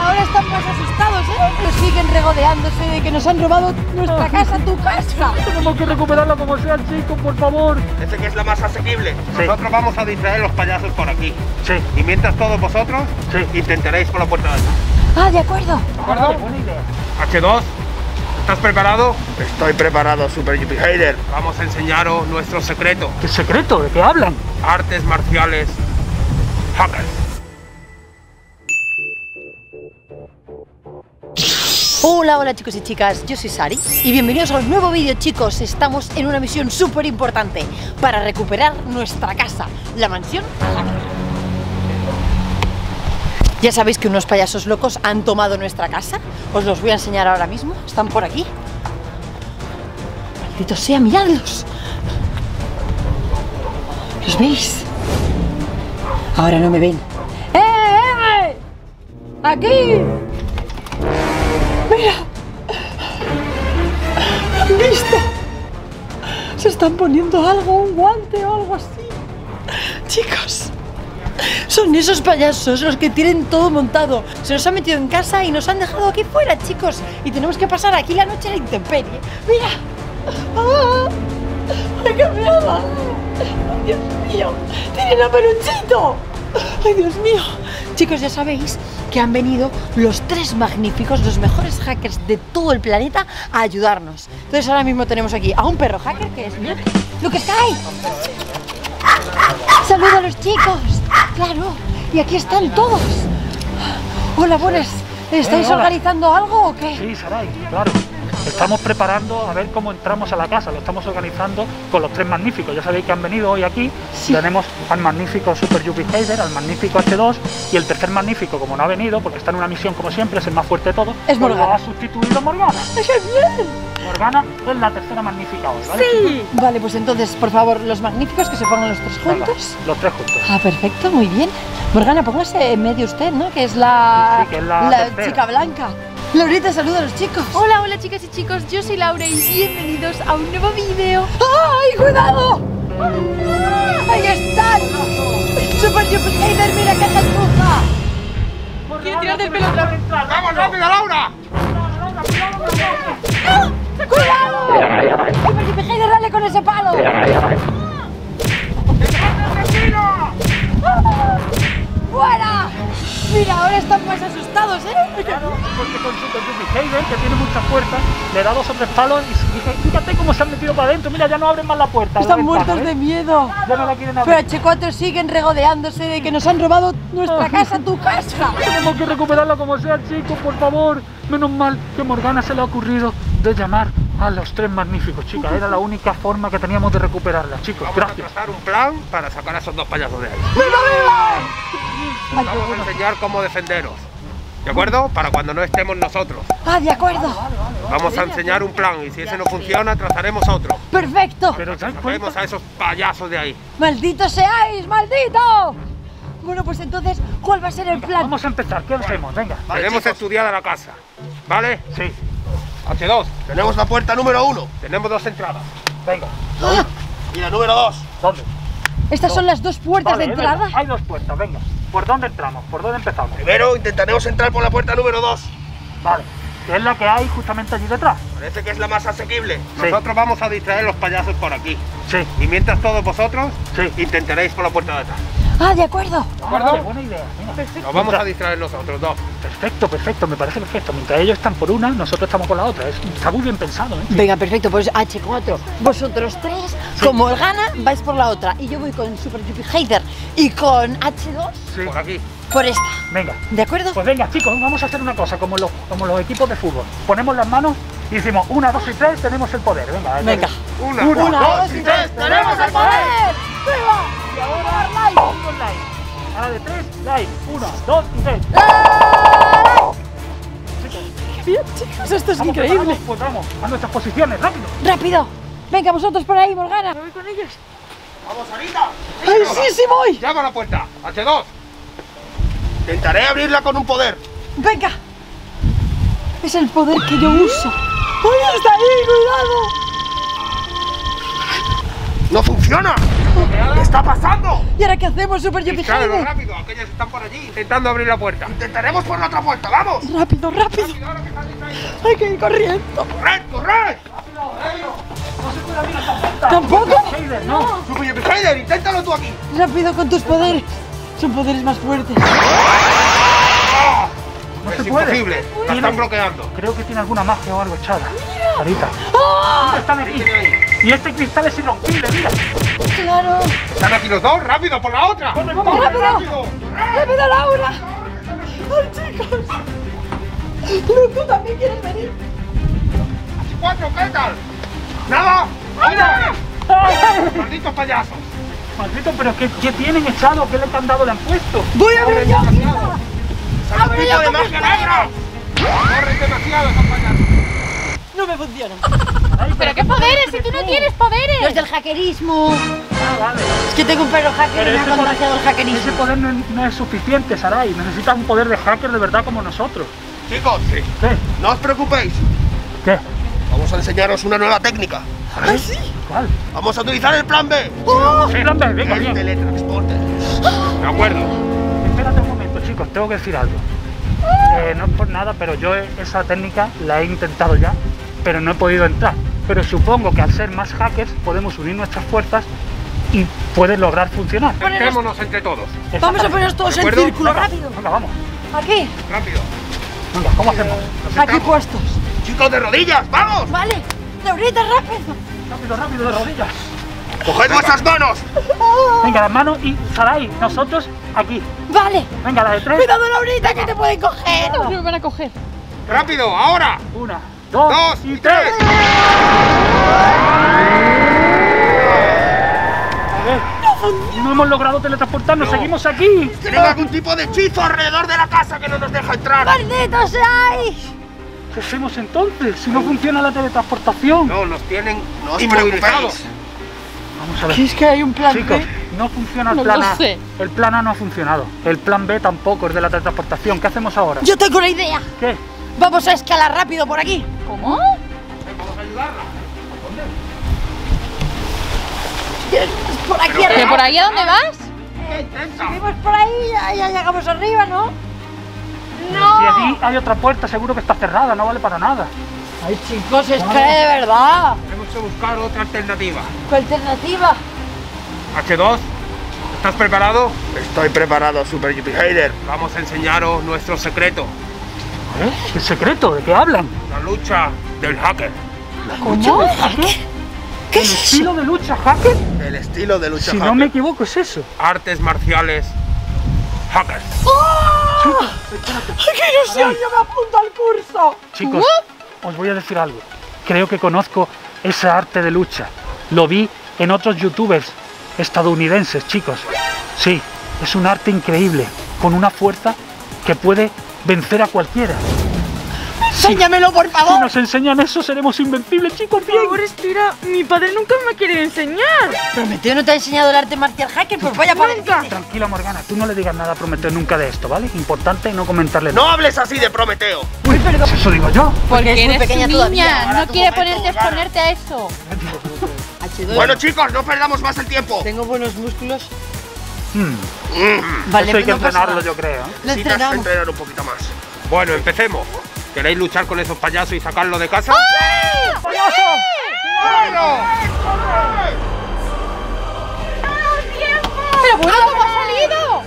ahora están más asustados, Pero siguen regodeándose de que nos han robado nuestra casa, tu casa. Tenemos que recuperarla como sea, chicos, por favor. Ese que es la más asequible. Sí. Nosotros vamos a distraer los payasos por aquí. Sí. Y mientras todos vosotros intentaréis por la puerta de atrás. Ah, de acuerdo. Vale, buena idea. H2, ¿estás preparado? Estoy preparado, Super Jupiter. Vamos a enseñaros nuestro secreto. ¿Qué secreto? ¿De qué hablan? Artes marciales hackers. Hola chicos y chicas, yo soy Sari y bienvenidos a un nuevo vídeo, chicos. Estamos en una misión súper importante para recuperar nuestra casa, la mansión hacker. Ya sabéis que unos payasos locos han tomado nuestra casa. Os los voy a enseñar ahora mismo. Están por aquí. Maldito sea, miradlos. ¿Los veis? Ahora no me ven. ¡Eh! ¡Aquí! ¡Mira! ¿Han visto? Se están poniendo algo, un guante o algo así. Chicos, son esos payasos los que tienen todo montado. Se nos han metido en casa y nos han dejado aquí fuera, chicos. Y tenemos que pasar aquí la noche a la intemperie. ¡Mira! ¡Ah! ¡Ay, qué miedo! ¡Ay, Dios mío! ¡Tienen a Peluchito! ¡Ay, Dios mío! Chicos, ya sabéis que han venido los tres magníficos, los mejores hackers de todo el planeta a ayudarnos. Entonces ahora mismo tenemos aquí a un perro hacker que es Luke. ¡Luke Sky! ¡Saluda a los chicos! ¡Claro! Y aquí están todos. Hola, buenas. ¿Estáis Hola. organizando algo o qué? Sí, Sarai, claro. Estamos preparando a ver cómo entramos a la casa. Lo estamos organizando con los tres magníficos. Ya sabéis que han venido hoy aquí. Sí. Tenemos al magnífico Super Jupiter, al magnífico H2 y el tercer magnífico, como no ha venido, porque está en una misión como siempre, es el más fuerte de todos, Es Morgana. lo ha sustituido Morgana. ¡Qué bien! Morgana es la tercera magnífica hoy, ¿vale? ¡Sí! Vale, pues entonces, por favor, los magníficos que se pongan los tres Venga, juntos. los tres juntos. Ah, perfecto, muy bien. Morgana, póngase en medio usted, ¿no? Que es la, Sí, que es la tercera. chica blanca. Laurita, saluda a los chicos. Hola, hola chicas y chicos, yo soy Laura y bienvenidos a un nuevo vídeo. ¡Ay, cuidado! ¡Ahí están! ¡Super Jupiter, mira qué gentuza! Quiero tirar del pelo. ¡Vamos rápido, Laura! ¡Cuidado! ¡Super Jupiter, dale con ese palo! ¡Fuera! Mira, ahora están más asustados, Claro, porque con Super Jupiter, que tiene mucha fuerza, le da 2 o 3 palos y dije, fíjate cómo se han metido para adentro, mira, ya no abren más la puerta. Están la muertos ventana, de miedo. Ya no la quieren abrir. Pero H4 siguen regodeándose de que nos han robado nuestra casa, tu casa. Tenemos que recuperarla como sea, chicos, por favor. Menos mal que Morgana se le ha ocurrido de llamar a los tres magníficos, chicas. Era la única forma que teníamos de recuperarla, chicos. Vamos Gracias. a trazar un plan para sacar a esos dos payasos de ahí. Ay, Vamos a enseñar cómo defenderos. ¿De acuerdo? Para cuando no estemos nosotros. Ah, de acuerdo. Vamos a enseñar un plan y si ese no funciona, trazaremos otro. Perfecto. Pero ¿os dais Sacaremos cuenta? a esos payasos de ahí. ¡Malditos seáis! ¡Maldito! Bueno, pues entonces, ¿cuál va a ser el plan? Vamos a empezar. ¿Qué hacemos? Venga. Tenemos estudiada la casa. ¿Vale? Sí. H2. Tenemos la puerta número 1 Tenemos 2 entradas. Venga. ¡Ah! y la número 2. ¿Dónde? Estas son las dos puertas Vale, de es verdad. entrada. Hay 2 puertas. Venga. ¿Por dónde entramos? ¿Por dónde empezamos? Primero intentaremos entrar por la puerta número 2. Vale. Que es la que hay justamente allí detrás. Parece que es la más asequible. Sí. Nosotros vamos a distraer los payasos por aquí. Sí. Y mientras todos vosotros Sí. intentaréis por la puerta de atrás. Ah, de acuerdo. Vale, buena idea. Venga. Nos vamos a distraer nosotros dos. Perfecto, perfecto. Me parece perfecto. Mientras ellos están por una, nosotros estamos por la otra. Está muy bien pensado, ¿eh? Venga, perfecto, pues H4. Vosotros tres, con Morgana, vais por la otra. Y yo voy con Super Jupiter y con H2 Sí. Por aquí. por esta. Venga. ¿De acuerdo? Pues venga, chicos, vamos a hacer una cosa, como los equipos de fútbol. Ponemos las manos y decimos 1, 2 y 3, tenemos el poder. Venga, Venga. Una, Una, dos y tres, ¡tenemos el poder! ¡Viva! Y ahora, todos live. Ahora de 3, live. 1, 2 y 3. Bien, chicos, esto es Vamos, increíble. preparados, pues vamos, a nuestras posiciones, rápido. ¡Rápido! Venga, vosotros por ahí, Morgana. Voy con ellos. ¡Vamos, Sarita! ¡Ay, sí, sí voy! ¡Llama a la puerta! H2. Intentaré abrirla con un poder. ¡Venga! Es el poder que yo uso. ¡Ay, está ahí! ¡Cuidado! ¡No funciona! ¿Qué está pasando? ¿Y ahora qué hacemos, Super Yuppie Distraerlos Heider? rápido, aquellos están por allí intentando abrir la puerta. Intentaremos por la otra puerta, ¡vamos! Rápido, rápido. Ahora que están distraídos. Hay que ir corriendo. ¡Corred, corred! No se puede abrir esta puerta. ¿Tampoco? Heider, no. Super Yuppie Heider, inténtalo tú aquí. Rápido con tus poderes. Son poderes más fuertes. No Es se puede. imposible, la están bloqueando. Creo que tiene alguna magia o algo echada. Carita. Están aquí. Y este cristal es irrompible, mira. Claro. Están aquí los dos, rápido, por la otra. Corre, vamos. ¡Rápido! ¡Rápido, Laura! ¡Ay, chicos! Lu, ¿tú también quieres venir? ¡Cuatro, qué tal! ¡Nada! ¡Mira! ¡Malditos payasos! Maldito, pero ¿qué tienen echado? ¿Qué candado le han puesto? ¡Voy a abrir yo! ¡Abre yo de con magia mis negra! ¡Corren demasiado esos payasos! No me funcionan. ¿Pero qué poderes? Si tú no tienes poderes. Los del hackerismo. Ah, vale. Es que tengo un perro hacker Pero y me ha ese poder, contagiado el ese hackerismo. poder no es suficiente, Sarai. Necesitas un poder de hacker de verdad como nosotros. Chicos, ¿Qué? no os preocupéis. ¿Qué? Vamos a enseñaros una nueva técnica. ¿Ah, sí? ¿Cuál? Vamos a utilizar el plan B. Sí, plan B, venga, El bien. teletransporte. De acuerdo. Espérate un momento, chicos, tengo que decir algo. No es por nada, pero yo esa técnica la he intentado ya, pero no he podido entrar. Pero supongo que al ser más hackers podemos unir nuestras fuerzas y puede lograr funcionar. Sentémonos entre todos. Vamos a ponernos todos ¿De en acuerdo? círculo, Venga, rápido. Venga, vamos. Aquí, Rápido. Venga, ¿cómo hacemos? aquí puestos. Chicos, de rodillas, ¡vamos! Vale, Laurita, rápido. Rápido, rápido, de rodillas. ¡Coged vuestras manos! Venga, las manos y Sarai, nosotros aquí. Vale. Venga, la de tres. Cuidado, Laurita, que te pueden coger. No me van a coger. ¡Rápido, ahora! Una, dos, ¡Dos y y tres. tres! A ver, no hemos logrado teletransportarnos, No. seguimos aquí. Tienen algún tipo de hechizo alrededor de la casa que no nos deja entrar. ¡Malditos seáis! ¿Qué hacemos entonces si no funciona la teletransportación? No, nos tienen No os inmovilizados. preocupéis. Vamos a ver. ¿Qué es que hay un plan Chicos, B? no funciona el No plan lo A. sé. El plan A no ha funcionado. El plan B tampoco es de la teletransportación. ¿Qué hacemos ahora? Yo tengo una idea. ¿Qué? Vamos a escalar rápido por aquí. ¿Cómo? Vamos a ayudarla. Por aquí ¿Pero arriba. por ahí a dónde vas? Intenta. Subimos por ahí, ya llegamos arriba, ¿no? Si allí hay otra puerta, seguro que está cerrada, no vale para nada. Ay, chicos, es que de verdad. Tenemos que buscar otra alternativa. ¿Qué alternativa? H2, ¿estás preparado? Estoy preparado, Super Yuppie Heider. Vamos a enseñaros nuestro secreto. ¿Eh? ¿El secreto? ¿De qué hablan? La lucha del hacker. ¿Cómo? ¿Qué ¿El es eso? estilo de lucha hacker? El estilo de lucha Si no hacker. me equivoco, es eso. Artes marciales hackers. ¡Ay, qué ilusión! Yo me apunto al curso. Chicos, os voy a decir algo. Creo que conozco ese arte de lucha. Lo vi en otros youtubers estadounidenses, chicos. Sí, es un arte increíble, con una fuerza que puede vencer a cualquiera. Enséñamelo, por Si favor. nos enseñan eso, seremos invencibles, chicos. Bien. Respira, mi padre nunca me quiere enseñar. Prometeo no te ha enseñado el arte marcial hacker, pues vaya para Nunca. Tranquila, Morgana, tú no le digas nada a Prometeo nunca de esto, ¿vale? Importante no comentarle nada. No hables así de Prometeo. Uy, perdón. Eso digo yo. Porque es muy eres pequeña su todavía. niña. Ahora No tu quiere momento, ponerte a Morgana. exponerte a eso. H2. Bueno, chicos, no perdamos más el tiempo. Tengo buenos músculos. Mm, Vale, eso hay que no pasa entrenarlo, nada. yo creo. ¿eh? Lo Necesitas entrenamos. entrenar un poquito más. Bueno, empecemos. ¿Queréis luchar con esos payasos y sacarlo de casa? Pero bueno, ¿cómo ha salido?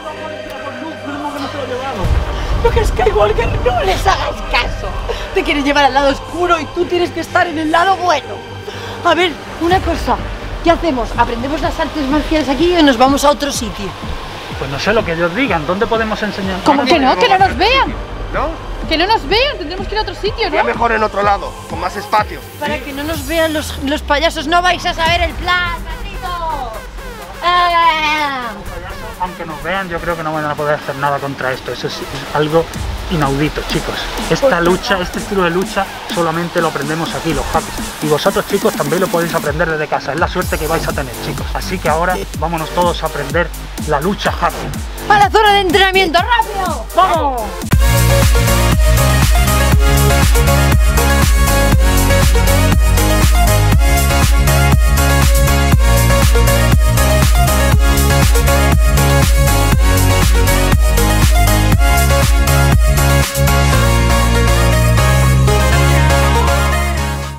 Luke Skywalker, no les hagas caso. Te quieren llevar al lado oscuro y tú tienes que estar en el lado bueno. A ver, una cosa. ¿Qué hacemos? ¿Aprendemos las artes marciales aquí o nos vamos a otro sitio? Pues no sé lo que ellos digan. ¿Dónde podemos enseñar? ¿Cómo que no? Que no nos vean. ¿No? Que no nos vean. Tendremos que ir a otro sitio, Sería ¿no? mejor en otro lado, con más espacio. Para que no nos vean los payasos, no vais a saber el plan, malditos. Aunque nos vean, yo creo que no van a poder hacer nada contra esto. Eso es algo inaudito, chicos. Esta lucha, este estilo de lucha, solamente lo aprendemos aquí, los hackers. Y vosotros, chicos, también lo podéis aprender desde casa. Es la suerte que vais a tener, chicos. Así que ahora vámonos todos a aprender la lucha hacker. ¡A la zona de entrenamiento, rápido! ¡Vamos! We'll be right back.